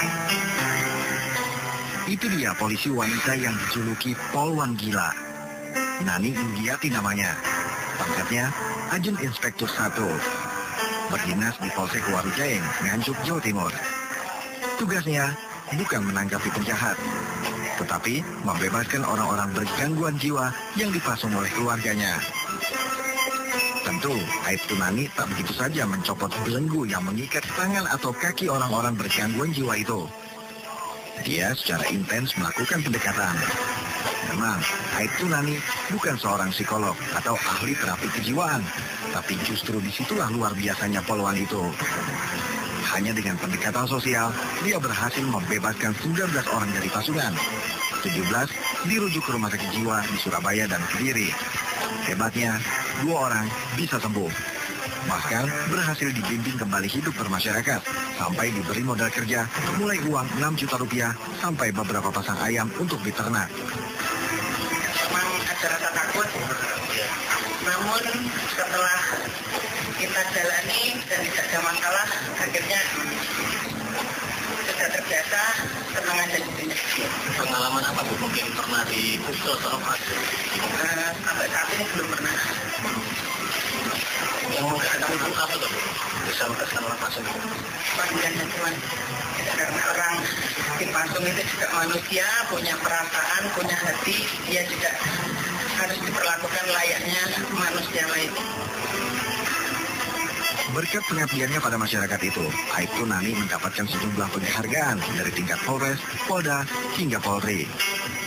Itu dia polisi wanita yang dijuluki Polwan Gila. Nani Indiati namanya. Pangkatnya Ajun Inspektur 1. Berdinas di Polsek Warujaeng, Nganjuk, Jawa Timur. Tugasnya bukan menanggapi penjahat, tetapi membebaskan orang-orang bergangguan jiwa yang dipasung oleh keluarganya. Tentu, Aibtu Nani tak begitu saja mencopot belenggu yang mengikat tangan atau kaki orang-orang bergangguan jiwa itu. Dia secara intens melakukan pendekatan. Memang, Aibtu Nani bukan seorang psikolog atau ahli terapi kejiwaan, tapi justru disitulah luar biasanya Polwan itu. Hanya dengan pendekatan sosial, dia berhasil membebaskan 19 orang dari pasungan. 17 dirujuk ke rumah sakit jiwa di Surabaya dan Kediri. Hebatnya, 2 orang bisa sembuh. Bahkan berhasil dibimbing kembali hidup bermasyarakat, sampai diberi modal kerja, mulai uang 6 juta rupiah, sampai beberapa pasang ayam untuk diternak. Memang ada rasa takut, namun setelah kita jalani dan tidak ada masalah, akhirnya sudah terbiasa, tenang aja jadinya. Pengalaman apa Bu? Mungkin pernah dipukul atau apa? Sampai saat ini belum pernah. Yang mau kita pukul apa tuh? Bisa mengesan orang pasung. Panggilannya cuma karena orang dipasung itu juga manusia, punya perasaan, punya hati, dia juga harus diperlakukan layaknya manusia lain. Berkat pengabdiannya pada masyarakat itu, Aibtu Nani mendapatkan sejumlah penghargaan dari tingkat Polres, Polda, hingga Polri.